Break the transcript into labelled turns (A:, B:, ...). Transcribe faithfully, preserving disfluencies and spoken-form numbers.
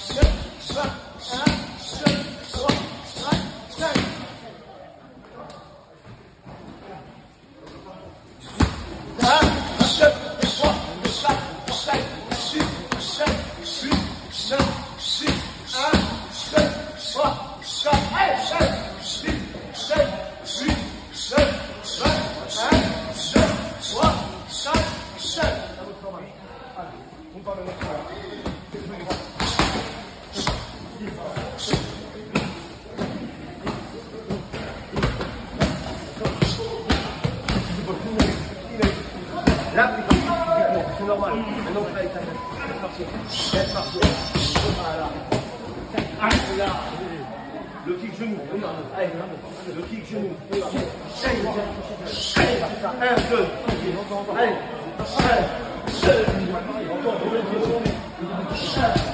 A: Là, c'est normal. Maintenant, je vais avec ta tête. C'est parti. C'est parti. Voilà. Allez, là. Le kick genou. Allez, le kick genou. Allez, c'est ça. Un, deux. Allez. Allez. Allez.